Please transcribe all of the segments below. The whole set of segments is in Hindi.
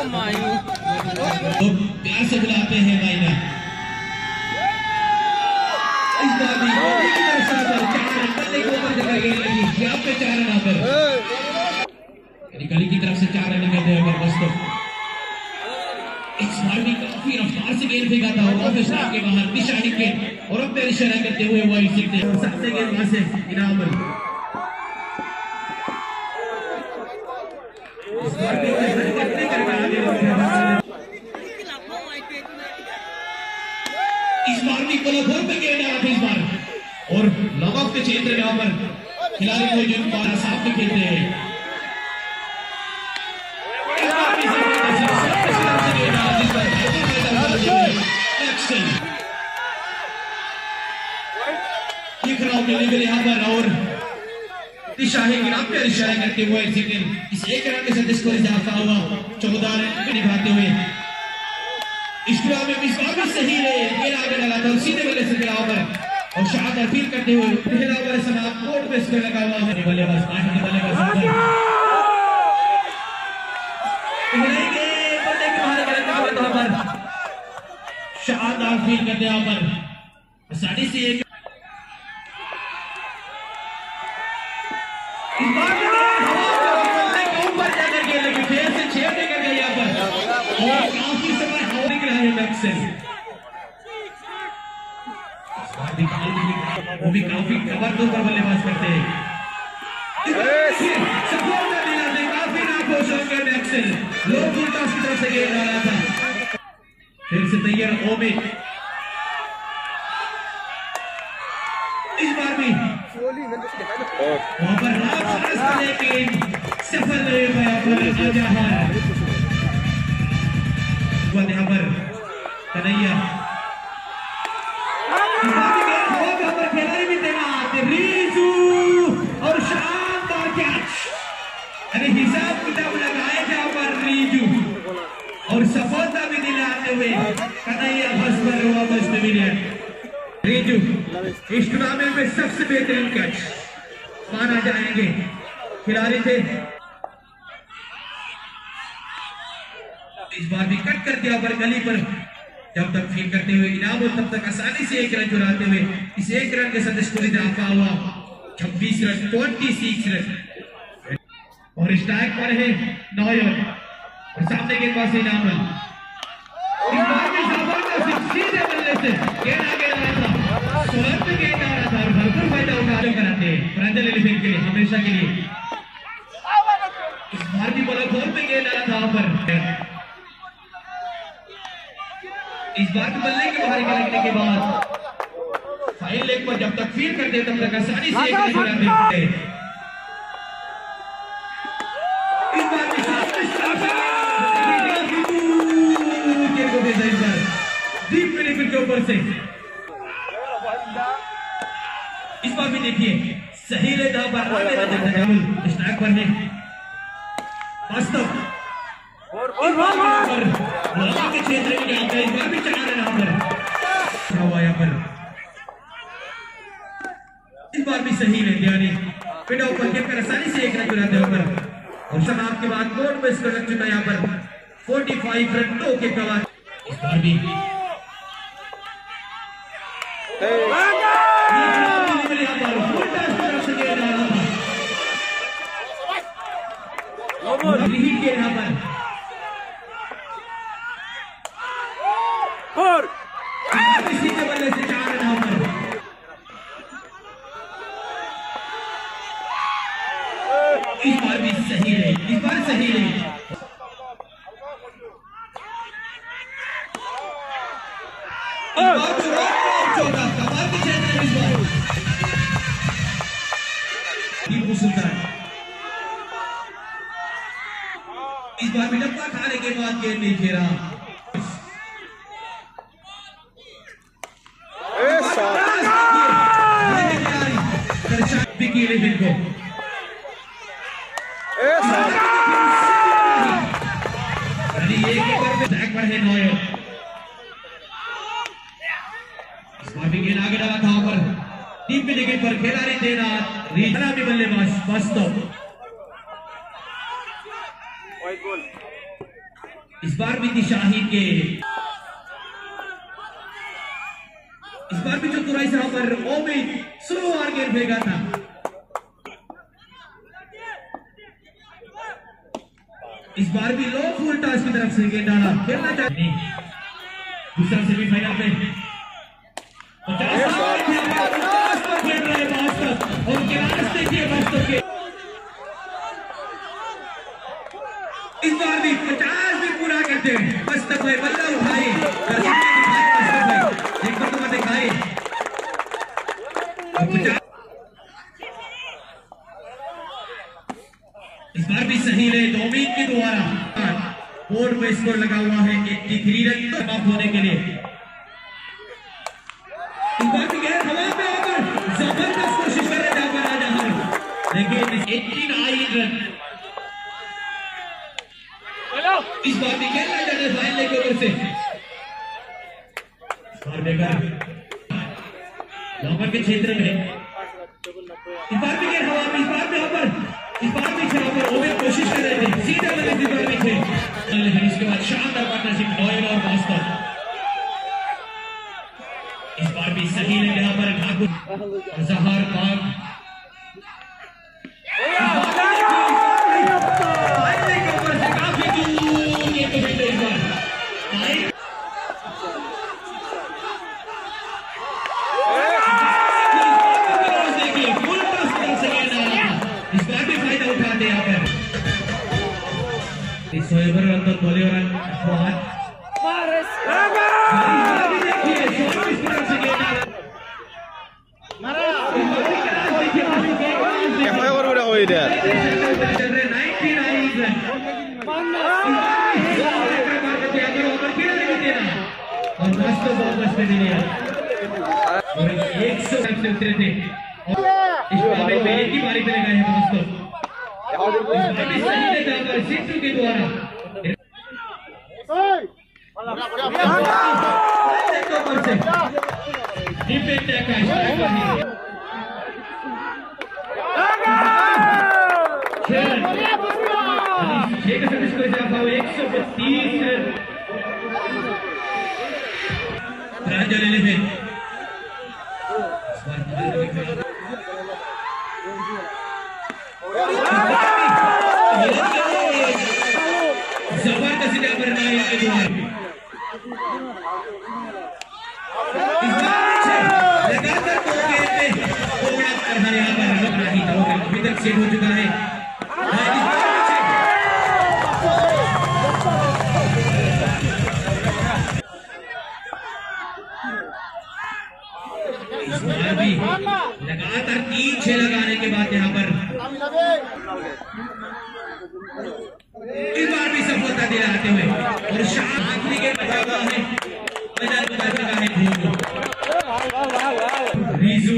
प्यार से बुलाते हैं भाई ने। इस बार भी गली की तरफ से 4 रन करते हुए बस्तों इस बार भी काफी रफ्तार से गेंद फेंका था और ऑफ स्टंप के बाहर दिशा के और अब इशारा करते हुए वाइड सीखते हैं सामने गेंद वहां से इनाम इस बार भी कोलाघोर पे गेंद आ रहा था इस बार और लॉन्ग ऑफ के क्षेत्र में यहाँ पर खिलाड़ी को जो पारा साफ में खेलते हैं यहाँ पर और दिशा है गिराम पे इशारा करते हुए इस एक रन के साथ इसको इजाफा हुआ 14 रन पे निभाते हुए इस में इस बार भी सही है गेंद आगे डाला था सीधे बल्ले से गिरा पर और शानदार फील करते हुए पहला ओवर समाप्त कोर्ट पे इसको लगा हुआ है बल्लेबाज आखिरी बल्लेबाज शानदार फील करते यहाँ पर साड़ी से एक ऊपर जाकर के लेकिन फिर से 6 लेकर गए यहाँ पर और काफी समय हवा निकला है मैक्सेल वो भी काफी जबरदस्त पर बल्लेबाज करते हैं सफलता दिलाते काफी नाखुश होंगे मैक्सेल लोग उल्टा की तरफ से गेंद आ रहा था फिर से तैयार ओमे इस बार भी वहां पर लेकिन सफल नहीं हुआ पर यहाँ पर कन्हैया खिलाड़ी भी तैनात रीजू और शानदार कैच अरे हिसाब किताब लगाए यहाँ पर रीजू और सफलता भी दिलाते हुए कन्हैया बस पर हुआ बस में विलियम रीजू इस टूर्नामेंट में सबसे बेहतरीन कैच माना जाएंगे खिलाड़ी थे इस बार भी कट कर दिया पर गली पर जब तक फील करते हुए इनाम और तब तक आसानी से 1 रन चुराते हुए इस 1 रन के साथ स्कोर इजाफा हुआ 26 रन 26 रन और स्ट्राइक पर है नौयन और सामने के पास इनाम इस बार भी सीधे बल्ले से गेंद आगे आ रहा था सुरत में गेंद आ रहा था और भरपूर फायदा उठाने कराते हैं प्रांजल एलिफेंट के लिए हमेशा के लिए इस बार भी बड़ा गोल में गेंद आ रहा था वहां पर इस बार भी बल्ले के बाहर लगने के बाद फाइल लेग पर जब तक फील करते तब तक आसानी से 1 रन चुराते हैं इस बार भी डीप मिडल के ऊपर से इस बार भी देखिए सही रेखा पर स्ट्राइक पर है वास्तव के क्षेत्र में जाता है इस बार भी 4 रन यहाँ पर इस बार भी सही रहते यानी पिटा ऊपर गिरकर आसानी से 1 रन चुराते हैं पर और समाप्त के बाद कोर्ट में इसको लग चुका यहाँ पर 45 रन 2 के बाद इस बार भी यहाँ पर और इसी के बल्ले से 4 रन यहाँ पर इस बार भी सही रहे इस बार सही रहे इस बार भी डब्बा खाने के बाद गेंद नहीं खेला आगे डाला था पर टीम के विकेट पर खिलाड़ी देना रीजना भी बल्लेबाज वास्तव इस बार भी थी शाहिद के, इस बार भी जो तुराई साहब पर ओमिद स्लो आर गेंद फेंका था। इस बार भी लो फुल टॉस की तरफ से गेंद डाला, खेलना चाहिए। दूसरा सेमीफाइनल में 50 पर खेल रहे मास्टर और गिलास देखिए मास्टर के। इस बार भी 50 भी पूरा करते हैं। मस्तक भाई बल्ला उठाए, एक बार तो दिखाए। इस बार भी सही रहे डोमिन के द्वारा बोर्ड पे स्कोर लगा हुआ है 83 रन समाप्त होने के लिए। इस बार भी गए हवा पे आकर जबरदस्त कोशिश कर रहे थे राजा हर, लेकिन 89 रन। इस बार भी गए फाइनल के ओवर से लॉकर के क्षेत्र में। इस बार भी गए हवा में, इस बार भी पर इस बार भी ओवर कोशिश कर रहे थे, सीधे वाले इस बार भी थे, लेकिन इसके बाद शानदार पार्टनरशिप नोएल और मास्टर। इस बार भी सही है यहाँ पर ठाकुर जहार बाग। काफी दूर ये तो इस बार देखिए फुल टॉस कर सके, इस बार भी फायदा उठाते यहाँ पर। इस ओवर अंदर बोले और और 100 से उतरे थे। इस बार में एक ही बारी पे लगाए हैं दोस्तों। सही ने जाकर सिद्धू के द्वारा डिफेंड का स्ट्राइक करनी 132 रन राजा ले लेते। जबरदस्त नायक के द्वारा लगातार 2 गेंद पे कोबड़ा कर यहाँ पर रन नहीं था, अभी तक सेट हो चुका है। लगातार 3-6 लगाने के बाद यहाँ पर इस बार भी सफलता दिलाते हुए और आखिरी गेंद बचा हुआ है, मैदान बचा चुका है रीजू।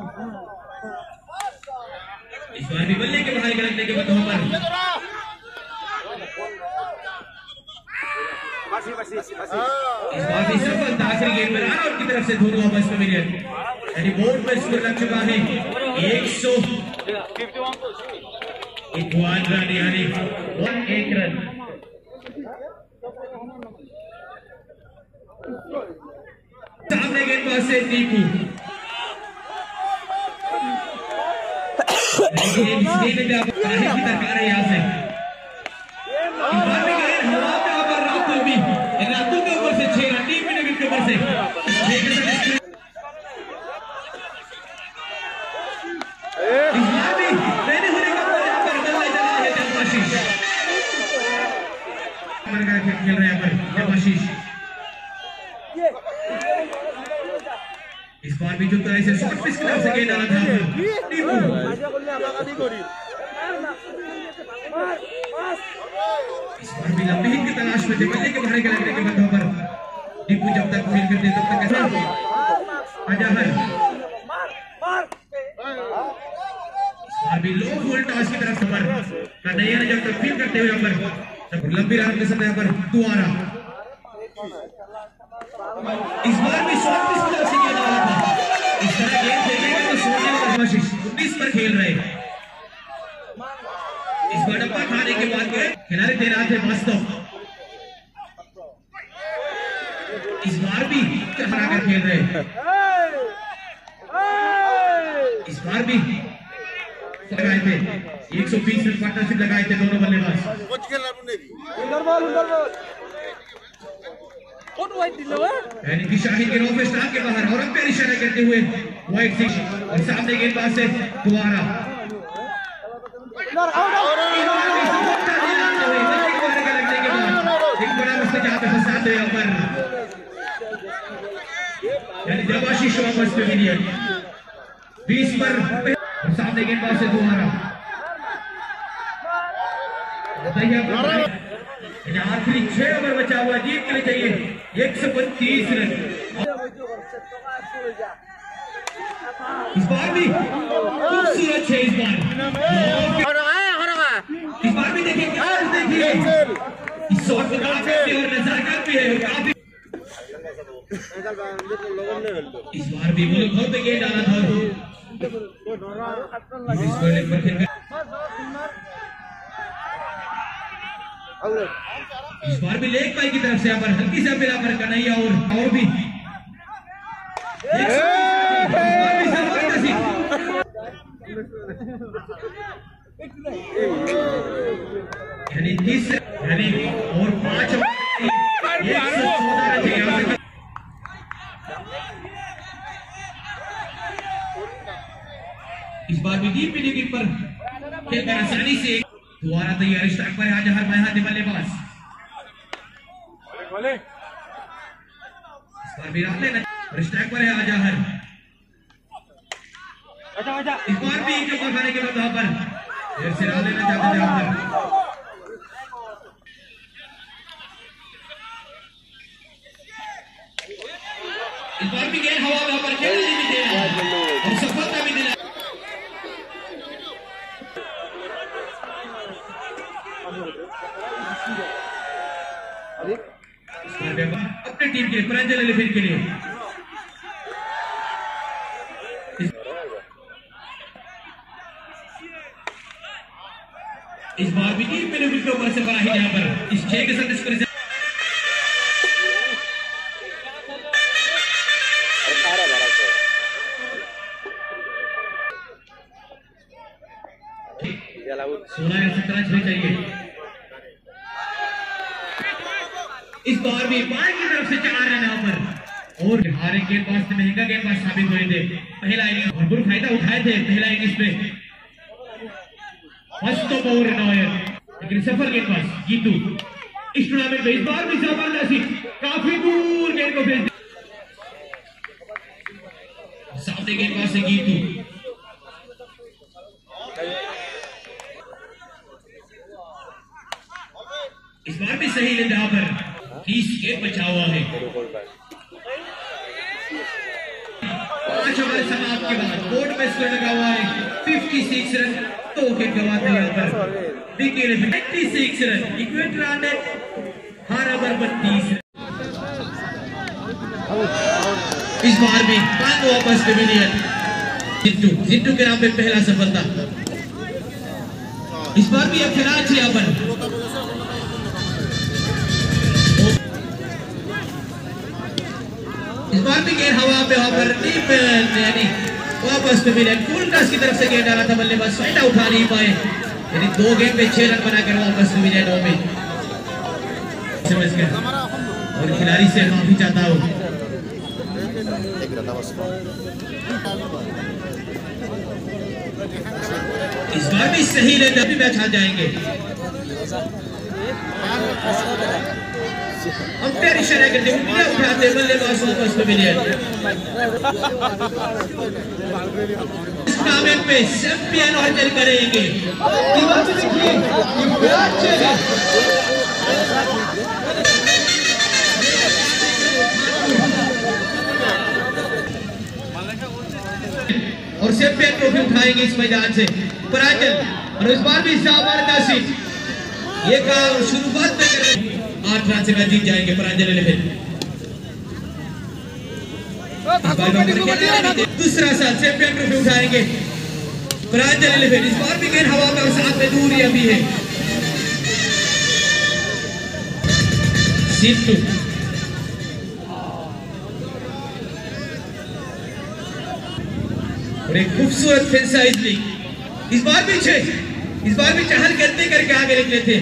इस बार भी बल्ले के बाहर लगने के बाद पर इस बार भी सफलता आखिरी गेंद पर आउट की तरफ से धोनी वापस में मिले, यानी बोर्ड पर स्कोर लग चुका है 151 रन, यानी 1 रन। सामने गेंदबाज से दीपू, लेकिन की दरकार है यहाँ से। रातों के ऊपर से 6 रन, टीम विकेट के ऊपर से 6 खेल रहे हैं पर जबाशीष। इस बार भी जो तरह से शॉर्ट पिच कर सके डाला था इस बार भी लंबी हिट की तलाश में बल्ले के बाहर लगने के बाद पर दीपू जब तक फील करते तब तक कैसा अजहर। इस बार भी लो फुल टॉस की तरफ सफर कन्हैया ने जब तक फील करते हुए यहाँ पर लंबी राह के समय पर दुआरा। इस बार भी शॉर्ट पिच की तरफ से गेंद डाला था, इस तरह गेंद फेंकेगा तो सोने वाला आशीष 19 पर खेल रहे। इस बार डब्बा खाने के बाद खिलाड़ी तैनात है मस्तक। इस बार भी हरा कर खेल रहे हैं, इस बार भी लगाए थे 120 रन पार्टनरशिप लगाए थे दोनों बल्लेबाज। यानी कि शाहिद के नौवे स्टार के बाहर और अंपायर इशारा करते हुए वाइड सिक्स और सामने गेंदबाज से दोबारा एक बड़ा मसला जहां पे फंसाते हैं पर यानी देवाशीष वापस पेविलियन 20 पर और सामने गेंदबाज से दोबारा आखिरी 6 ओवर बचा हुआ, जीत के लिए चाहिए 135 रन। इस बार भी खूबसूरत है, इस बार भी देखिए इस शॉट में काफी और नजाकत भी है काफी। इस बार भी वो बहुत गेंद डाला था इस बार भी लेग पाई की तरफ से यहाँ पर हल्की से अपील पर कन्हैया और भी यानी 30 यानी और 5 इस बार भी डीप विकेट पर खेलकर आसानी से दोबारा तैयार स्ट्राइक पर है जहर महंदी बल्लेबाज। इस बार भी रात लेना और स्ट्राइक पर है आजहर। इस बार भी एक चौका खाने के बाद वहां पर देर से रात लेना चाहते थे पर इस बार भी गेंद हवा में पर खेलने भी देना और सफलता भी देना। अपने टीम के प्रांजल एलिफेंट के लिए इस बार भी टीम मेरे विकेट ऊपर से बना ही यहाँ पर इस 6 के साथ इसको सोलह या 17 छह चाहिए। इस बार भी बाई की तरफ से 4 रन यहाँ पर और हारे गेंदबाज से महंगा गेंदबाज साबित हुए थे। पहला इनिंग भरपूर फायदा उठाए थे पहला इनिंग्स में फर्स्ट तो बहुत रन आए लेकिन सफल गेंदबाज गीतू इस टूर्नामेंट में इस बार भी जबरदस्ती काफी दूर गेंद को भेज सामने गेंदबाज से गीतू इस बार भी सही ले जहां पर 30 गेंद बचा हुआ है। 5 ओवर समाप्त के बाद बोर्ड में स्कोर लगा हुआ है 56 रन 2 विकेट गंवाते यहाँ पर 96 रन इक्वेट रन हर ओवर 32 रन। इस बार भी 5 वापस पेविलियन जिंटू के नाम पे पहला सफलता। इस बार भी अब खिलाड़ी यहाँ पर इस बार भी गेंद हवा पे यानी वापस पेविलियन फुलटॉस की तरफ से गेंद डाला था बल्लेबाज फायदा उठा नहीं पाए यानी 2 गेंद पे 6 रन बनाकर वापस पेविलियन में और खिलाड़ी से माफी चाहता हूँ। इस बार भी सही ले तभी मैच हार जाएंगे। अंपायर इशारा करते उंगलियां उठाते बल्लेबाज वापस पेविलियन। इस टूर्नामेंट में चैंपियन हासिल करेंगे। और चैंपियन ट्रॉफी उठाएंगे इस मैदान से प्रांजल और इस बार भी जबरदस्त ये काम शुरुआत में कर 8 रन से मैच जीत जाएंगे प्रांजल एलिफेंट। दूसरा साल चैंपियन ट्रॉफी उठाएंगे प्रांजल एलिफेंट। इस बार भी गेंद हवा में और साथ में दूरी अभी है। और एक खूबसूरत फेंसाइज लीग। इस बार भी चहल गलती करके आगे निकले थे।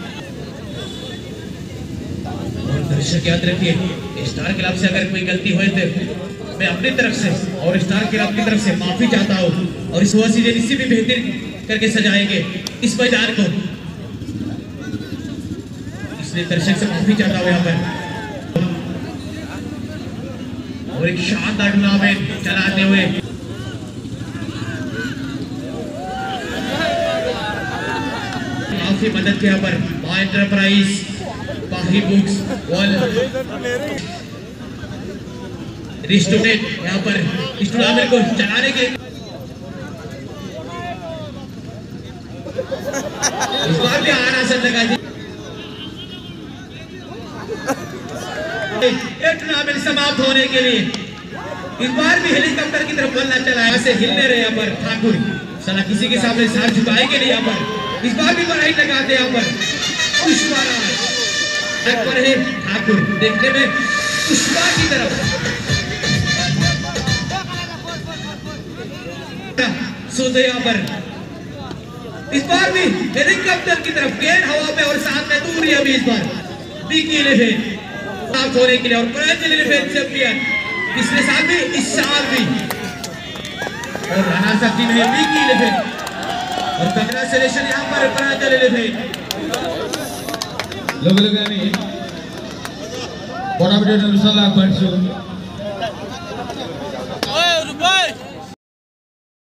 और दर्शक याद रखिए, स्टार क्लब से अगर कोई गलती हुई तो मैं अपनी तरफ से और स्टार क्लब की तरफ से माफी चाहता हूँ, और इस हुआ सीजन इसी भी बेहतर करके सजाएंगे इस मैदान को, इसलिए दर्शक से माफी चाहता हूँ यहाँ पर। और एक शानदार टूर्नामेंट चलाते हुए काफी मदद यहाँ पर मां एंटरप्राइज, बाही बुक्स, रेस्टोरेंट यहाँ पर इस टूर्नामेंट को चलाने के इस बार भी आना सर लगा टूर्नामेंट समाप्त होने के लिए। इस बार भी हेलीकॉप्टर की तरफ बल्ला चला, ऐसे हिलने रहे यहाँ पर ठाकुर, साला किसी के सामने सर झुकाएंगे नहीं यहाँ पर। इस बार भी बढ़ाई लगाते यहाँ पर पर है ठाकुर, देखने में पुष्पा की तरफ सोते यहाँ पर। इस बार भी हेलीकॉप्टर की तरफ, गेंद हवा में और साथ में दूरी अभी इस बार BK11 होने के लिए, और चैंपियन पिछले साल भी इस साल भी, और राणा साहब टीम है BK11 और कंग्रेचुलेशन यहाँ पर लोग बड़ा वीडियो